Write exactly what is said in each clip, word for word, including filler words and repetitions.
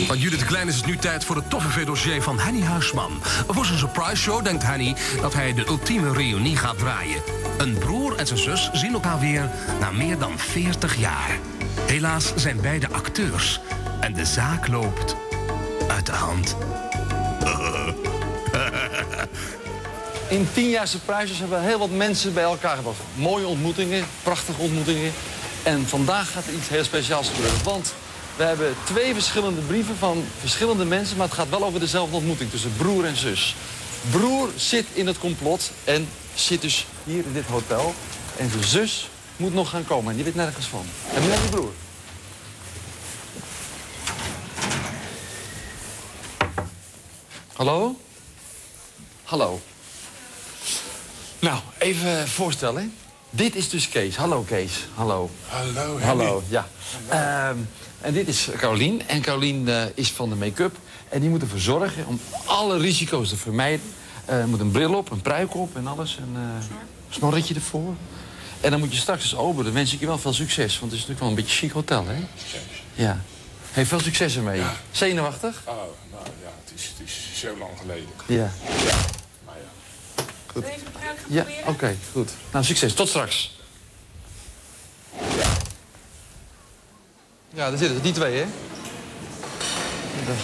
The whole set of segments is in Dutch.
Van Judith de Klein is het nu tijd voor het toffe V-dossier van Henny Huisman. Voor zijn surprise show denkt Henny dat hij de ultieme reunie gaat draaien. Een broer en zijn zus zien elkaar weer na meer dan veertig jaar. Helaas zijn beide acteurs en de zaak loopt uit de hand. In tien jaar surprises hebben we heel wat mensen bij elkaar gebracht. Mooie ontmoetingen, prachtige ontmoetingen. En vandaag gaat er iets heel speciaals gebeuren. Want we hebben twee verschillende brieven van verschillende mensen, maar het gaat wel over dezelfde ontmoeting tussen broer en zus. Broer zit in het complot en zit dus hier in dit hotel. En zijn zus moet nog gaan komen en die weet nergens van. En nu naar die broer. Hallo? Hallo. Nou, even voorstellen. Dit is dus Kees. Hallo Kees. Hallo. Hallo, Henny. Hallo, ja. Um, en dit is Carolien. En Carolien uh, is van de make-up. En die moet ervoor zorgen om alle risico's te vermijden. Uh, er moet een bril op, een pruik op en alles. En uh, een snorretje ervoor. En dan moet je straks eens open. Dan wens ik je wel veel succes. Want het is natuurlijk wel een beetje chic hotel, hè? Succes. Ja. Heeft veel succes ermee. Ja. Zenuwachtig? Oh, nou ja, het is, het is zo lang geleden. Ja. Maar ja. Goed. Even de pruik gaan Ja, proberen? oké, okay, goed. Nou, succes. Tot straks. Ja, daar zitten die twee, hè? Dag.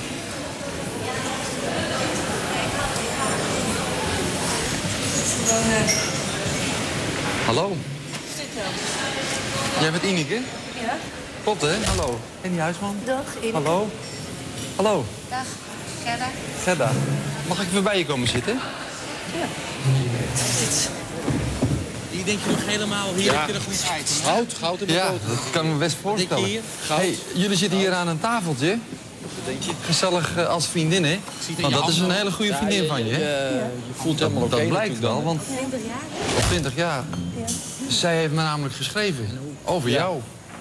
Hallo. Zit nou. Jij bent Ineke? Ja. Klopt, hè? Hallo. Henny Huisman? Dag, Ineke. Hallo. Hallo. Dag, Gerda. Gerda. Mag ik even bij je komen zitten? Ja. Zit. Die denk je nog helemaal, hier Ja. heb je er goed uit. Goud, goud in de Ja, boot. Dat kan ik me best voorstellen. Denk je hier? Goud. Hey, jullie zitten hier aan een tafeltje. Denk je? Gezellig uh, als vriendin, hè? Ziet in Want je dat is een handen. hele goede Ja, vriendin je- van je, hè? Je, je voelt helemaal oké. Dat blijkt wel, want twintig jaar? al twintig jaar. Ja. Zij heeft me namelijk geschreven over jou.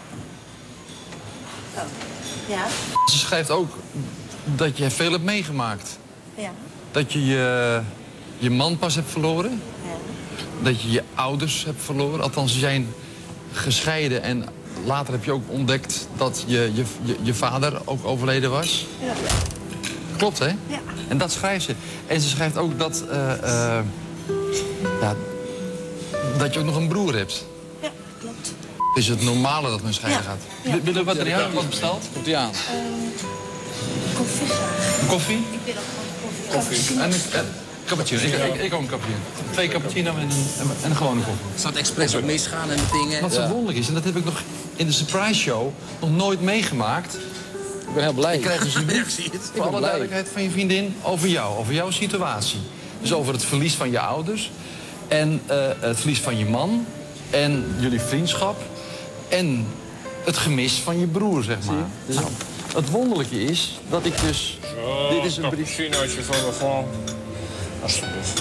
Oh. Ja. Ze schrijft ook dat je veel hebt meegemaakt. Ja. Dat je je, je man pas hebt verloren. Ja. Dat je je ouders hebt verloren. Althans, ze zijn gescheiden. En later heb je ook ontdekt dat je, je, je, je vader ook overleden was. Ja. Klopt, hè? Ja. En dat schrijft ze. En ze schrijft ook dat, uh, uh, ja, dat je ook nog een broer hebt. Ja, klopt. Het is het normale dat men scheiden Ja. gaat. Ja. Wil je wat er jou wat besteld? Komt die aan? Koffie graag. Koffie? Ik wil ook gewoon koffie. Koffie. En een uh, cappuccino. Ik, ik, ik ook een cappuccino. Twee cappuccino en een, en een gewone koffie. Het staat expres ook misgaan en de dingen. Wat zo wonderlijk is, en dat heb ik nog in de surprise show nog nooit meegemaakt. Ik ben heel blij. Ik krijg dus een brief, zie je het. voor alle duidelijkheid, van je vriendin over jou, over jouw situatie. Dus over het verlies van je ouders en uh, het verlies van je man en jullie vriendschap en het gemis van je broer, zeg maar. Dus nou, het wonderlijke is dat ik dus... Oh, dit is een brief. cappuccinootje van mevrouw. Alsjeblieft.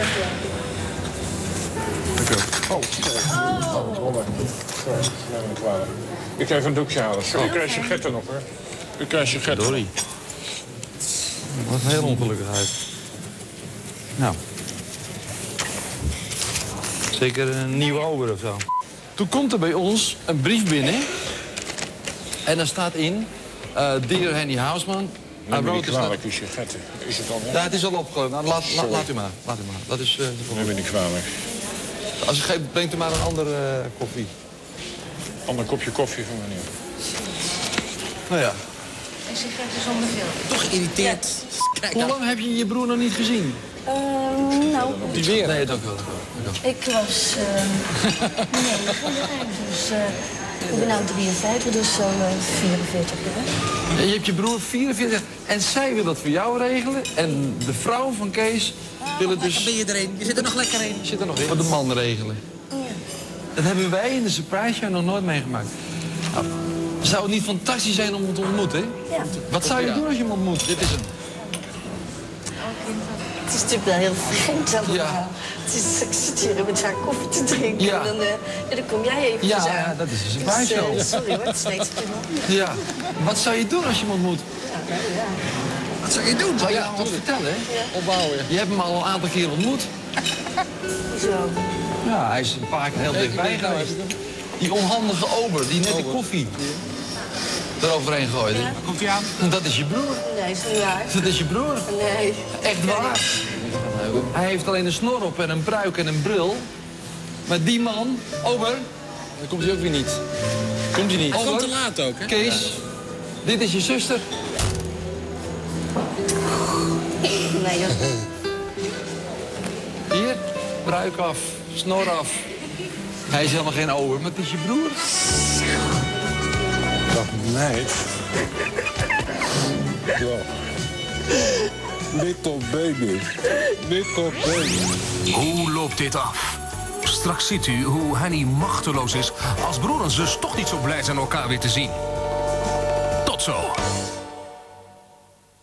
Dank u wel. Oh, sorry. Oh, wat rommel. Sorry, neem me kwalijk. Ik ga even een doekje halen. Sorry, ik krijg sigaretten nog, hoor. Ik krijg sigaretten. Sorry. Wat een heel ongelukkig uit. Nou. Zeker een nieuwe ober of zo. Toen komt er bij ons een brief binnen. En daar staat in... Uh, Dear Henny Huisman... Neem me niet this kwalijk, die sigaretten. Is het al? Ja, het is al opgelopen. Nou, laat, laat, laat u maar. Laat u maar. Dat is, uh, Neem me niet kwalijk. als u geeft, brengt u maar een andere uh, koffie. Ander kopje koffie van meneer. Nou ja. En sigaretten zonder veel. Toch geïrriteerd. Kijk Hoe nou. lang heb je je broer nog niet gezien? Uh, nou, Die weer. Nee, dank u wel. dank u wel. ik was uh, negen, dus uh, ik ben nu drieënvijftig, dus zo'n uh, vierenveertig jaar. En je hebt je broer vierenveertig en zij wil dat voor jou regelen. En de vrouw van Kees wil het Dan dus ben je erin. Je zit er nog lekker in. zit er nog in. Voor de man regelen. Ja. Dat hebben wij in de surprise show nog nooit meegemaakt. Nou, zou het niet fantastisch zijn om hem te ontmoeten? Ja. Wat zou je doen als je hem ontmoet? Dit is hem. Het is natuurlijk wel heel vreemd allemaal. Ja. Het is, ik zit hier met haar koffie te drinken Ja. en dan, uh, ja, dan kom jij eventjes Ja, aan. ja, dat is een surprise Dus, uh, show. sorry hoor, het is steeds genoeg. Ja. Wat zou je doen als je hem ontmoet? Ja, ja. Wat zou je doen? Zou je hem wat vertellen? Opbouwen. Je hebt hem al een aantal keer ontmoet. Zo. Ja, hij is een paar keer heel dichtbij geweest. Die onhandige ober, die net de koffie. eroverheen gooide. Ja. Komt hij aan? Dat is je broer. Nee, is niet waar. Dat is je broer. Nee. Echt waar. Hij heeft alleen een snor op en een pruik en een bril. Maar die man, Ober, dan komt hij ook weer niet. Komt hij niet. Hij komt Ober, te laat ook, hè? Kees, dit is je zuster. Nee, dat is... Hier, pruik af, snor af. Hij is helemaal geen Ober, maar het is je broer. Dag meid. Ja. Little baby. Little baby. Hoe loopt dit af? Straks ziet u hoe Henny machteloos is als broer en zus toch niet zo blij zijn elkaar weer te zien. Tot zo.